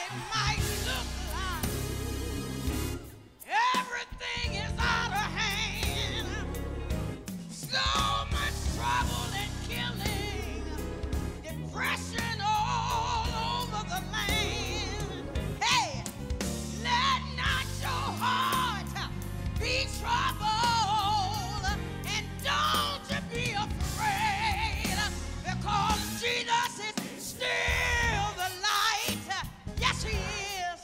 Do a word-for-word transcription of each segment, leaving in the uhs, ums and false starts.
It might look like everything is out of hand. So much trouble and killing, depression all over the land. Hey, let not your heart be troubled, and don't you be afraid, because Jesus is still the light. Yes, he is.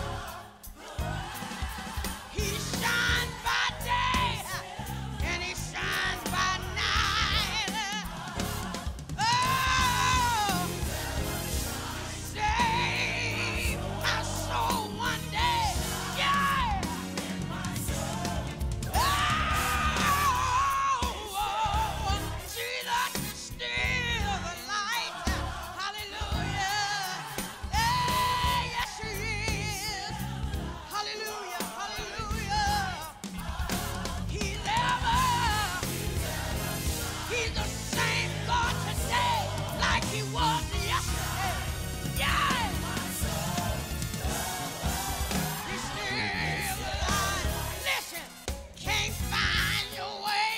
He shines by day and he shines by night. Oh, save my soul one day. Yeah. Oh, Jesus is still the light. Hallelujah. Hey, yes, he is. Hallelujah. Hallelujah. He's ever, he's the same God today like he was yesterday. Yeah. He's still alive. Listen, can't find your way.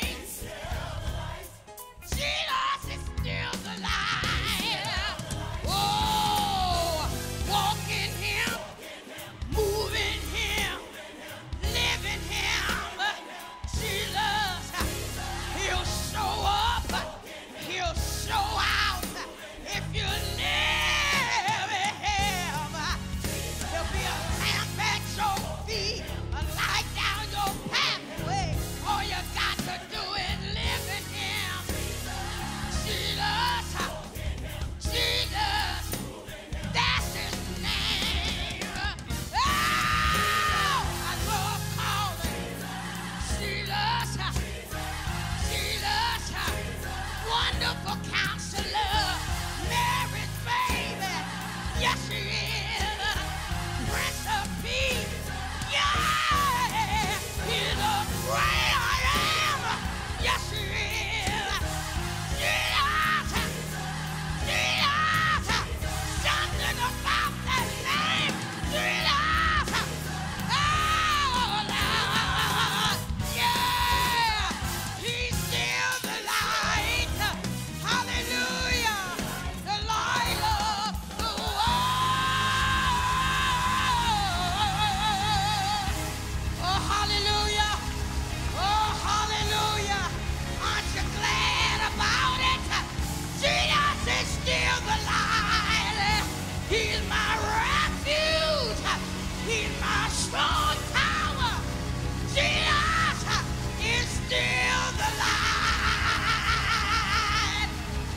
Jesus is still the light. Oh, walk in him, move in him, live in him. Jesus, he'll show up, he'll show out. If you live in him, there'll be a lamp at your feet, a light down your pathway. All you got to do is live in him. Jesus, Jesus, that's his name. Oh, I love calling Jesus, Jesus, wonderful counselor, Mary's baby. Yes, he is. Prince of Peace. Yeah, he's a great I am. Yes, he is. Jesus, Jesus, something about that name, Jesus. Oh, Lord, yeah, he's still the light. Hallelujah, the light of the world. Oh, hallelujah. Oh, hallelujah. Aren't you glad about it? Jesus is still the light. He's my refuge. He's my strong tower. Jesus is still the light.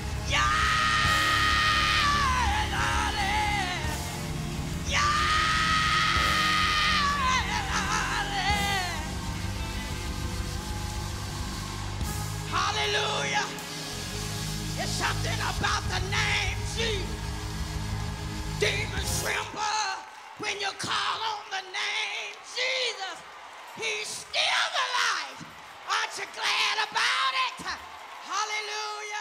Yeah, darling. Yeah, darling. Hallelujah. There's something about the name Jesus. Demons tremble when you call on the name Jesus. He's still the light. Aren't you glad about it? Hallelujah.